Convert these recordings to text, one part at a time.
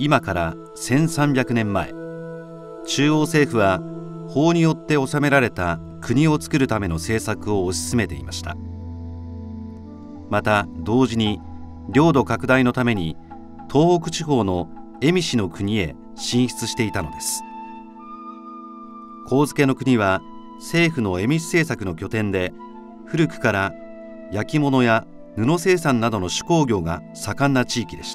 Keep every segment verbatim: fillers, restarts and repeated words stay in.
今からせんさんびゃくねんまえ、中央政府は法によって治められた国を作るための政策を推し進めていました。また同時に領土拡大のために東北地方の蝦夷の国へ進出していたのです。上野国は政府の蝦夷政策の拠点で、古くから焼き物や布生産などの手工業が盛んな地域でした。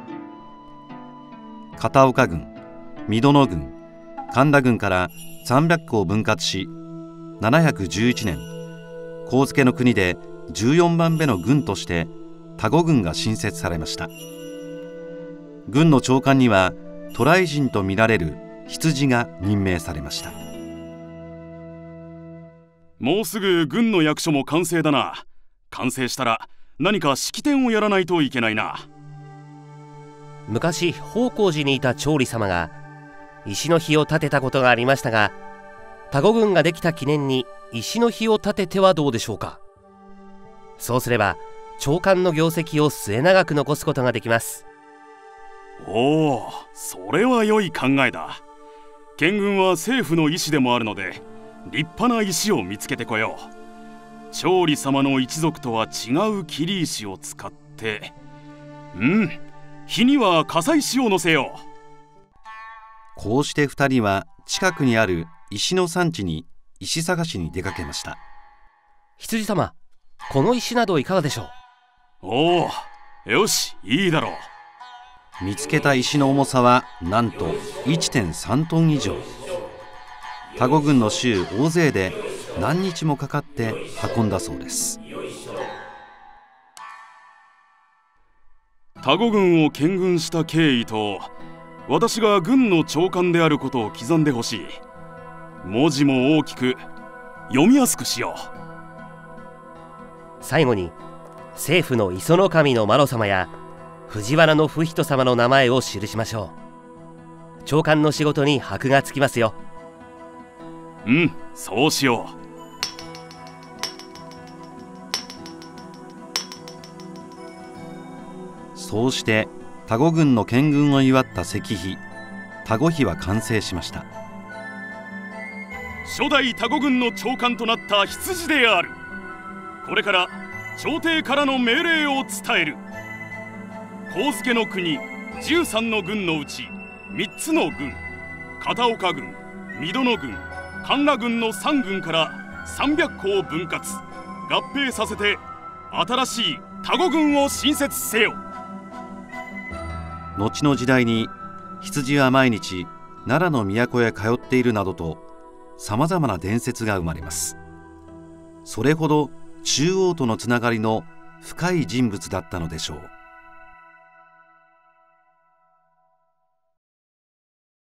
片岡郡、三殿郡、神田郡からさんびゃっこを分割し、ななひゃくじゅういちねん、上野国でじゅうよんばんめの郡として田子郡が新設されました。郡の長官には渡来人とみられる羊が任命されました。 もうすぐ郡の役所も完成だな。完成したら何か式典をやらないといけないな。 昔宝光寺にいた長利様が石の碑を建てたことがありましたが、田子郡ができた記念に石の碑を建ててはどうでしょうか。そうすれば長官の業績を末永く残すことができます。 おお、それは良い考えだ。県軍は政府の意志でもあるので、立派な石を見つけてこよう。長利様の一族とは違う切り石を使って、うん、碑には笠石を乗せよう。 こうして二人は近くにある石の産地に石探しに出かけました。 羊様、この石などいかがでしょう。 おお、よし、いいだろう。 見つけた石の重さはなんと いってんさんトン以上。田子郡の衆大勢で何日もかかって運んだそうです。 田子郡を建軍した経緯と、私が軍の長官であることを刻んでほしい。文字も大きく読みやすくしよう。 最後に政府の磯の神の麻呂様や藤原の不人様の名前を記しましょう。長官の仕事に箔がつきますよ。 うん、そうしよう。 そうして田子郡の建軍を祝った石碑、田子碑は完成しました。 初代田子郡の長官となった羊である。これから朝廷からの命令を伝える。上野国じゅうさんの郡のうちみっつの郡、片岡郡、三殿郡、神田郡のさん郡からさんびゃっこを分割合併させて、新しい田子郡を新設せよ。 後の時代に羊は毎日奈良の都へ通っているなどとさまざまな伝説が生まれます。それほど中央とのつながりの深い人物だったのでしょう。